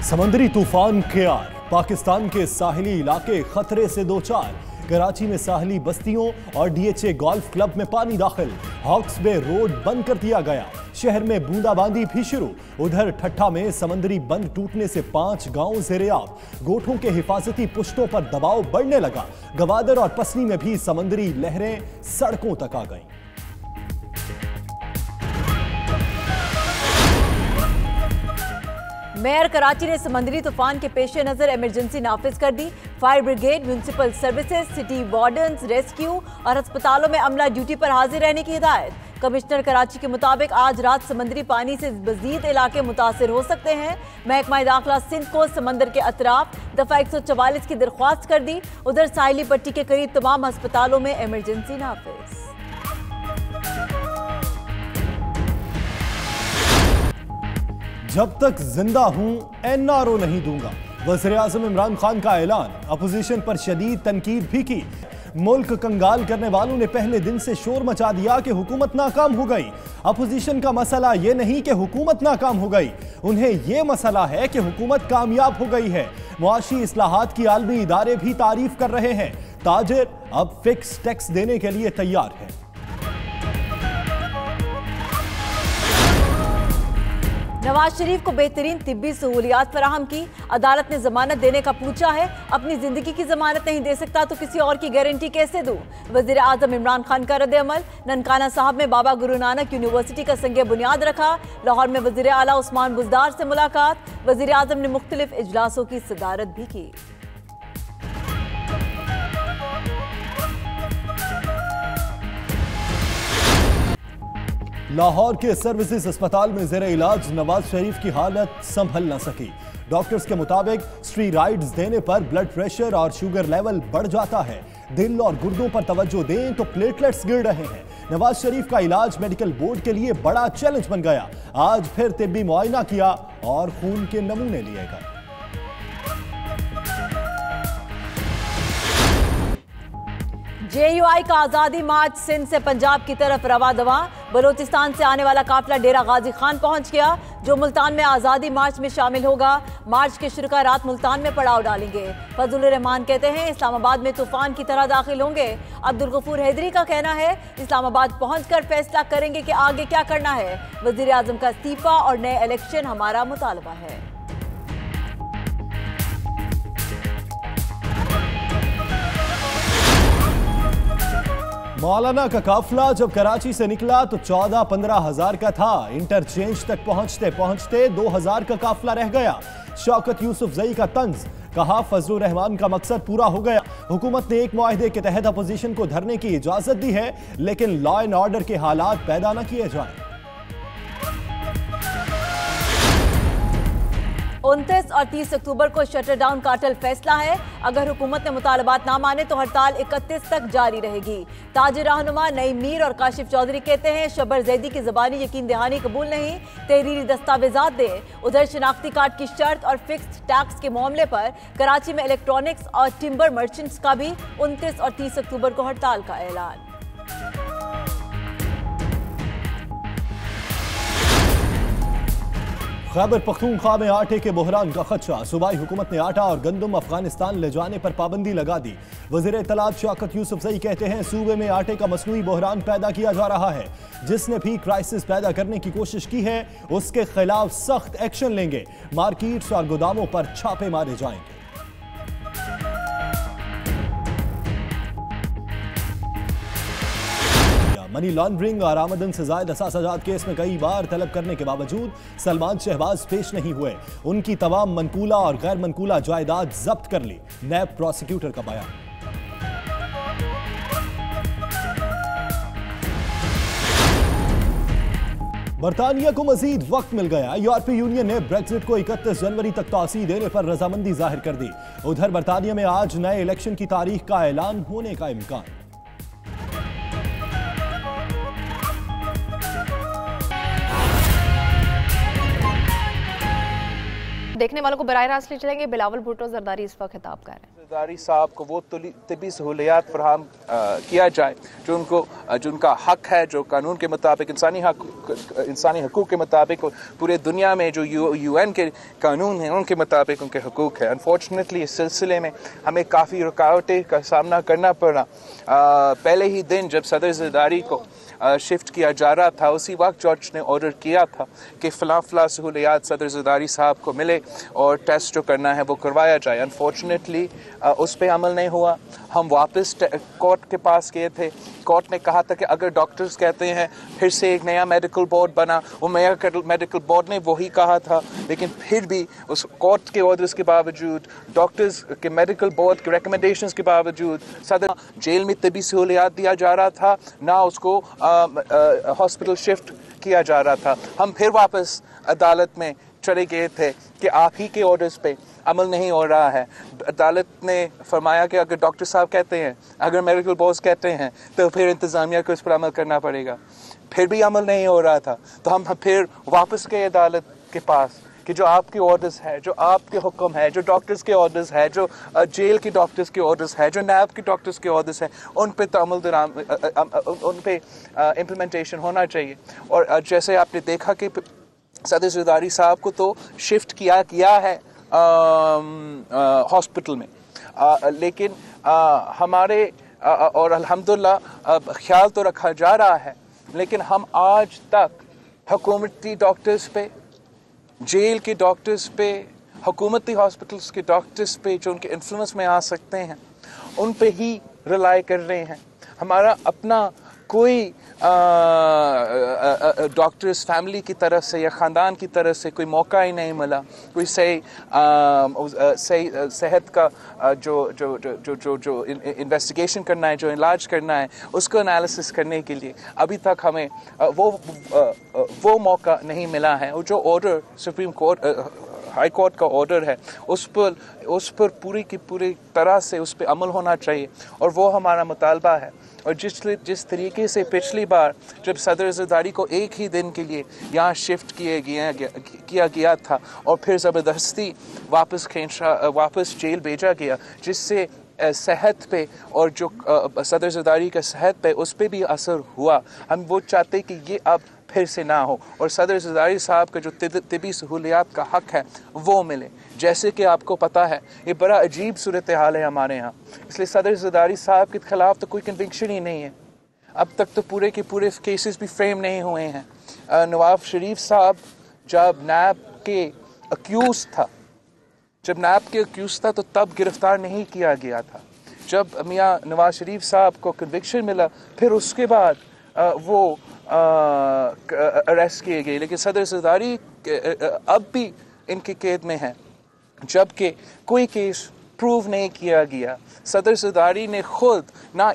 समंदरी तूफान केआर पाकिस्तान के साहिली इलाके खतरे से दो चार। कराची में साहिली बस्तियों और डीएचए गोल्फ क्लब में पानी दाखिल। हॉक्स बे रोड बंद कर दिया गया। शहर में बूंदाबांदी भी शुरू। उधर ठट्ठा में समंदरी बंद टूटने से 5 गांव ज़ेरे-आब। गोठों के हिफाजती पुश्तों पर दबाव बढ़ने लगा। गवादर और पसनी में भी समंदरी लहरें सड़कों तक आ गईं। मेयर कराची ने समंदरी तूफान के पेश नजर इमरजेंसी नाफिज कर दी। Fire brigade, municipal services, city wardens, rescue और अस्पतालों में अमला ड्यूटी पर हाजिर रहने की हिदायत। कमिश्नर कराची के मुताबिक आज रात समंदरी पानी से मजीद इलाके मुतासिर हो सकते हैं। महकमा दाखिला सिंध को समंदर के अतराफ दफा 144 की दरख्वास्त कर दी। उधर साहिली पट्टी के करीब तमाम अस्पतालों में इमरजेंसी नाफिज। जब तक जिंदा हूं एनआरओ नहीं दूंगा, वज़ीर-ए-आज़म इमरान खान का ऐलान। अपोजिशन पर शदीद तनकीद भी की। मुल्क कंगाल करने वालों ने पहले दिन से शोर मचा दिया कि हुकूमत नाकाम हो गई। अपोजिशन का मसला यह नहीं कि हुकूमत नाकाम हो गई, उन्हें यह मसला है कि हुकूमत कामयाब हो गई है। मुआशी इस्लाहात की आलमी इदारे भी तारीफ कर रहे हैं। ताजिर अब फिक्स टैक्स देने के लिए तैयार है। नवाज शरीफ को बेहतरीन तिब्बी सहूलियात फराहम की। अदालत ने जमानत देने का पूछा है। अपनी जिंदगी की जमानत नहीं दे सकता तो किसी और की गारंटी कैसे दूं? वजीर आजम इमरान खान का रद्द-ए-अमल। ननकाना साहब में बाबा गुरु नानक यूनिवर्सिटी का संगे बुनियाद रखा। लाहौर में वजीर आला उस्मान बुजदार से मुलाकात। वजीर आजम ने मुख्तलिफ इजलासों की सदारत भी की। लाहौर के सर्विसेज अस्पताल में ज़ेरे इलाज नवाज शरीफ की हालत संभल न सकी। डॉक्टर्स के मुताबिक स्टीरॉइड्स देने पर ब्लड प्रेशर और शुगर लेवल बढ़ जाता है। दिल और गुर्दों पर तवज्जो दें तो प्लेटलेट्स गिर रहे हैं। नवाज शरीफ का इलाज मेडिकल बोर्ड के लिए बड़ा चैलेंज बन गया। आज फिर तिब्बी मुआयना किया और खून के नमूने लिए गए। JUI का आजादी मार्च सिंध से पंजाब की तरफ रवा दवा। बलोचिस्तान से आने वाला काफिला डेरा गाजी खान पहुंच गया, जो मुल्तान में आजादी मार्च में शामिल होगा। मार्च के शुरुआत रात मुल्तान में पड़ाव डालेंगे। फजलुर रहमान कहते हैं इस्लामाबाद में तूफान की तरह दाखिल होंगे। अब्दुल गफूर हैदरी का कहना है इस्लामाबाद पहुंचकर फैसला करेंगे कि आगे क्या करना है। वजीर आजम का इस्तीफा और नए इलेक्शन हमारा मुतालबा है। मौलाना का काफिला जब कराची से निकला तो 14-15 हजार का था। इंटरचेंज तक पहुंचते पहुंचते 2000 का काफिला रह गया। शौकत यूसुफजई का तंज, कहा फजलुर रहमान का मकसद पूरा हो गया। हुकूमत ने एक मुआहदे के तहत अपोजिशन को धरने की इजाजत दी है, लेकिन लॉ एंड ऑर्डर के हालात पैदा न किए जाएं। 29 और 30 अक्टूबर को शटर डाउन का अटल फैसला है। अगर हुकूमत ने मुतालबात ना माने तो हड़ताल 31 तक जारी रहेगी। ताजिर रहनुमा नईम मीर और काशिफ चौधरी कहते हैं शबर जैदी की ज़बानी यकीन दहानी कबूल नहीं, तहरीरी दस्तावेजात दें। उधर शनाख्ती कार्ड की शर्त और फिक्स्ड टैक्स के मामले पर कराची में इलेक्ट्रॉनिक्स और टिम्बर मर्चेंट्स का भी 29 और 30 अक्टूबर को हड़ताल का ऐलान। खैबर पख्तूनख्वा में आटे के बहरान का खदशा। सूबाई हुकूमत ने आटा और गंदम अफगानिस्तान ले जाने पर पाबंदी लगा दी। वज़ीर इत्तलात शौकत यूसुफजई कहते हैं सूबे में आटे का मसनूई बहरान पैदा किया जा रहा है। जिसने भी क्राइसिस पैदा करने की कोशिश की है उसके खिलाफ सख्त एक्शन लेंगे। मार्केट्स और गोदामों पर छापे मारे जाएंगे। मनी लॉन्ड्रिंग और आमदन से जायद असासाजात केस में कई बार तलब करने के बावजूद सलमान शहबाज पेश नहीं हुए। उनकी तमाम मनकूला और गैर मनकूला जायदाद जब्त कर ली। नैब प्रोसिक्यूटर का बयान। बरतानिया को मजीद वक्त मिल गया। यूरोपीय यूनियन ने ब्रेक्जिट को 31 जनवरी तक तौसीह देने पर रजामंदी जाहिर कर दी। उधर बरतानिया में आज नए इलेक्शन की तारीख का ऐलान होने का इम्कान। देखने वालों को बराह रास्त ले चलेंगे। बिलावल भुट्टो जरदारी इस वक्त खिताब कर रहे हैं। जरदारी साहब को वो तिब्बी सहूलियात फराहम किया जाए जो उनका हक है, जो कानून के मुताबिक इंसानी हकूक़ के मुताबिक पूरे दुनिया में जो UN के कानून हैं उनके मुताबिक उनके हकूक़ है। अनफॉर्चुनेटली इस सिलसिले में हमें काफ़ी रुकावटें का सामना करना पड़ा। पहले ही दिन जब सदर जरदारी को शिफ्ट किया जा रहा था, उसी वक्त जज ने ऑर्डर किया था कि फ़ला सहूलियात सदर जरदारी साहब को मिले और टेस्ट जो करना है वो करवाया जाए। अनफॉर्चुनेटली उस पर अमल नहीं हुआ। हम वापस कोर्ट के पास गए थे। कोर्ट ने कहा था कि अगर डॉक्टर्स कहते हैं, फिर से एक नया मेडिकल बोर्ड बना, वो नया मेडिकल बोर्ड ने वही कहा था, लेकिन फिर भी उस कोर्ट के ऑर्डर्स के बावजूद, डॉक्टर्स के मेडिकल बोर्ड के रिकमेंडेशंस के बावजूद सदर जेल में तबी सहूलियात दिया जा रहा था, ना उसको हॉस्पिटल शिफ्ट किया जा रहा था। हम फिर वापस अदालत में चले गए थे कि आप ही के ऑर्डर्स पे अमल नहीं हो रहा है। अदालत ने फरमाया कि अगर डॉक्टर साहब कहते हैं, अगर मेडिकल बॉस कहते हैं, तो फिर इंतज़ामिया को इस पर अमल करना पड़ेगा। फिर भी अमल नहीं हो रहा था, तो हम फिर वापस गए अदालत के पास कि जो आपके ऑर्डर्स है, जो आपके हुक्म है, जो डॉक्टर्स के ऑर्डर्स है, जो जेल के डॉक्टर्स के ऑर्डर्स है, जो नैब के डॉक्टर्स के ऑर्डर्स है, उन पे तो उन पे इम्प्लीमेंटेशन होना चाहिए। और जैसे आपने देखा कि सदर जरदारी साहब को तो शिफ्ट किया गया है हॉस्पिटल में, लेकिन हमारे और अल्हम्दुलिल्लाह ख्याल तो रखा जा रहा है, लेकिन हम आज तक हुकूमती डॉक्टर्स पे, जेल के डॉक्टर्स पे, हुकूमती हॉस्पिटल्स के डॉक्टर्स पे जो उनके इन्फ्लुएंस में आ सकते हैं, उन पे ही रिलाई कर रहे हैं। हमारा अपना कोई डॉक्टर्स फैमिली की तरफ से या ख़ानदान की तरफ से कोई मौका ही नहीं मिला, कोई सही सेहत का जो इन्वेस्टिगेशन करना है, जो इलाज करना है, उसको एनालिसिस करने के लिए अभी तक हमें वो मौका नहीं मिला है। और जो order Supreme Court High Court का ऑर्डर है उस पर पूरी की पूरी तरह से उस पर अमल होना चाहिए, और वो हमारा मुतालबा है। और जिस तरीके से पिछली बार जब सदर जरदारी को एक ही दिन के लिए यहाँ शिफ्ट किया गया था और फिर ज़बरदस्ती वापस जेल भेजा गया, जिससे सेहत पे और जो सदर जरदारी का सेहत पे उस पर भी असर हुआ, हम वो चाहते कि ये अब फिर से ना हो और सदर जरदारी साहब का जो तिब्बी सहूलियात का हक है वो मिले। जैसे कि आपको पता है ये बड़ा अजीब सूरत हाल है हमारे यहाँ, इसलिए सदर जरदारी साहब के खिलाफ तो कोई कन्विक्शन ही नहीं है। अब तक तो पूरे के पूरे केसेस भी फ्रेम नहीं हुए हैं। नवाज शरीफ साहब जब नैब के अक्यूज था तो तब गिरफ्तार नहीं किया गया था। जब मियाँ नवाज शरीफ साहब को कन्विक्शन मिला फिर उसके बाद वो अरेस्ट किए गए, लेकिन सदर जरदारी अब भी इनकी कैद में है, जबकि कोई केस प्रूव नहीं किया गया। सदर जरदारी ने खुद ना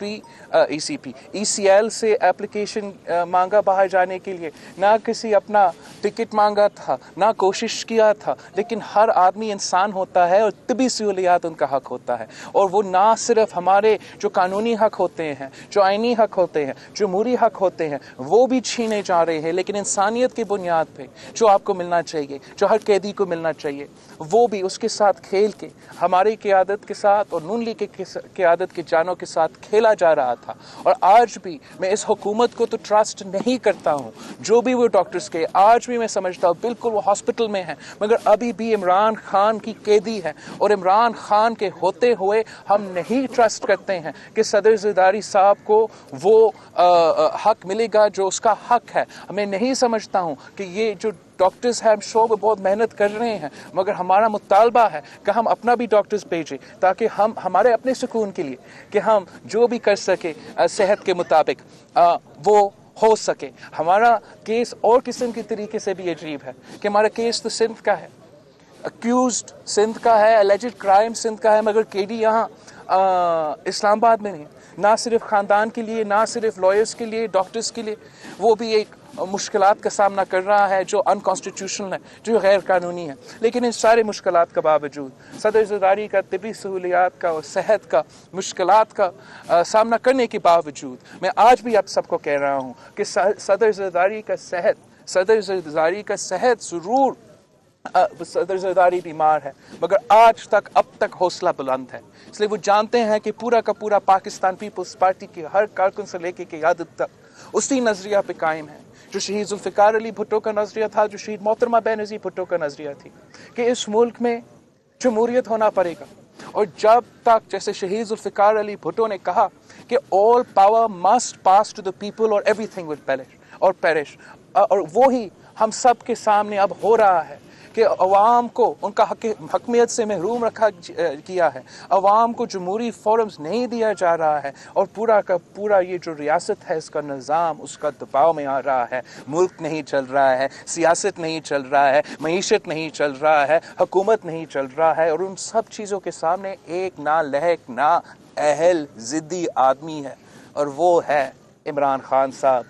ECL से एप्लीकेशन मांगा बाहर जाने के लिए, ना किसी अपना टिकट मांगा था, ना कोशिश किया था। लेकिन हर आदमी इंसान होता है और तिब्बी सहूलियात उनका हक होता है, और वो ना सिर्फ हमारे जो कानूनी हक होते हैं, जो आइनी हक होते हैं, जमहूरी हक होते हैं, वो भी छीने जा रहे हैं, लेकिन इंसानियत की बुनियाद पे जो आपको मिलना चाहिए, जो हर कैदी को मिलना चाहिए, वो भी उसके साथ खेल के हमारी क़यादत के साथ और नून लीग की क़यादत के जानों के साथ खेला जा रहा था। और आज भी मैं इस हुकूमत को तो ट्रस्ट नहीं करता हूँ, जो भी वो डॉक्टर्स के, आज भी मैं समझता हूँ बिल्कुल वो हॉस्पिटल में है, मगर अभी भी इमरान खान की कैदी है, और इमरान खान के होते हुए हम नहीं ट्रस्ट करते हैं कि सदर जरदारी साहब को वो हक मिलेगा जो उसका हक है। मैं नहीं समझता हूँ कि ये जो डॉक्टर्स हैं शो में बहुत मेहनत कर रहे हैं, मगर हमारा मुतालबा है कि हम अपना भी डॉक्टर्स भेजें ताकि हम हमारे अपने सुकून के लिए कि हम जो भी कर सके सेहत के मुताबिक वो हो सके। हमारा केस और किस्म के तरीके से भी अजीब है कि हमारा केस तो सिंध का है, अक्यूज्ड सिंध का है, एलिजेड क्राइम सिंध का है, मगर केडी यहाँ इस्लामाबाद में नहीं। ना सिर्फ ख़ानदान के लिए, ना सिर्फ लॉयर्स के लिए, डॉक्टर्स के लिए, वो भी एक मुश्किलात का सामना कर रहा है जो अनकॉन्स्टिट्यूशनल है, जो गैर कानूनी है। लेकिन इन सारे मुश्किलात के बावजूद सदर जरदारी का तिब्बी सहूलियात का और सेहत का मुश्किलात का सामना करने के बावजूद मैं आज भी आप सबको कह रहा हूँ कि सदर जरदारी का सेहत ज़रूर सदर ज़रदारी बीमार है, मगर आज तक अब तक हौसला बुलंद है। इसलिए वो जानते हैं कि पूरा का पूरा पाकिस्तान पीपल्स पार्टी के हर कारकुन से लेके क़यादत तक उसी नज़रिया पे कायम है जो शहीद जुल्फ़िकार अली भुट्टो का नज़रिया था, जो शहीद मोहतरमा बेनज़ीर भुट्टो का नज़रिया थी कि इस मुल्क में जमहूरियत होना पड़ेगा। और जब तक, जैसे शहीद जुल्फ़िकार अली भुट्टो ने कहा कि all power must pass to the people और एवरीथिंग विल पेरिश, और वो ही हम सब के सामने अब हो रहा है कि अवाम को उनका हकमियत से महरूम रखा किया है, अवाम को जमहूरी फोरम्स नहीं दिया जा रहा है, और पूरा का पूरा ये जो रियासत है इसका निज़ाम उसका दबाव में आ रहा है। मुल्क नहीं चल रहा है, सियासत नहीं चल रहा है, मईशत नहीं चल रहा है, हुकूमत नहीं चल रहा है, और उन सब चीज़ों के सामने एक ना लहक ना अहल ज़िद्दी आदमी है, और वो है इमरान खान साहब,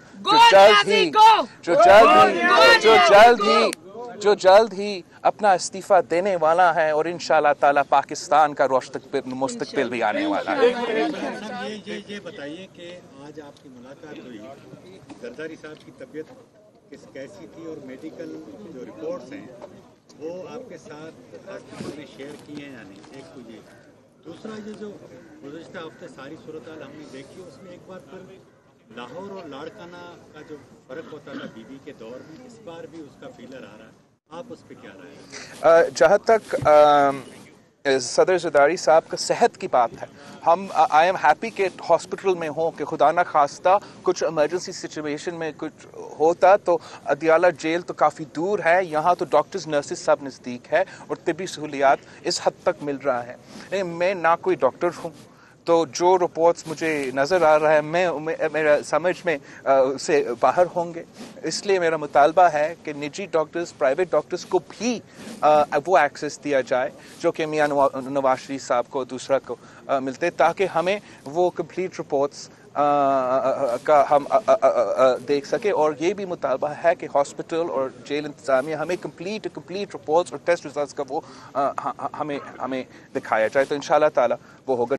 जो जल्द ही अपना इस्तीफा देने वाला है, और इंशाल्लाह ताला पाकिस्तान का मुस्तकबिल भी आने वाला है। ये बताइए कि आज आपकी मुलाकात हुई, जरदारी साहब की तबीयत कैसी थी, और मेडिकल जो रिपोर्ट्स हैं वो आपके साथ हॉस्पिटल में शेयर किए हैं या नहीं? एक तो ये, दूसरा ये जो गुज़श्ता हफ्ते सारी सूरत हाल हमने देखी, उसमें एक बार फिर लाहौर और लाड़काना का जो फ़र्क होता था बीबी के दौर में, इस बार भी उसका फीलर आ रहा है, आप उस पर क्या राय है? जहाँ तक सदर ज़रदारी साहब का सेहत की बात है, हम आई एम हैप्पी कि हॉस्पिटल में हो, कि खुदा न खास्ता कुछ इमरजेंसी सिचुएशन में कुछ होता तो अदियाला जेल तो काफ़ी दूर है, यहाँ तो डॉक्टर्स नर्सेस सब नज़दीक है, और तिब्बी सहूलियात इस हद तक मिल रहा है। मैं ना कोई डॉक्टर हूँ, तो जो रिपोर्ट्स मुझे नज़र आ रहा है मेरा समझ में से बाहर होंगे, इसलिए मेरा मुतालबा है कि निजी डॉक्टर्स, प्राइवेट डॉक्टर्स को भी वो एक्सेस दिया जाए जो कि मियां नवाज शरीफ साहब को, दूसरा को मिलते, ताकि हमें वो कंप्लीट रिपोर्ट्स का हम देख सके। और ये भी मुतालबा है कि हॉस्पिटल और जेल इंतज़ामिया हमें कंप्लीट रिपोर्ट्स और टेस्ट रिजल्ट्स का वो हमें दिखाया जाए, तो इंशाल्लाह ताला वो होगा।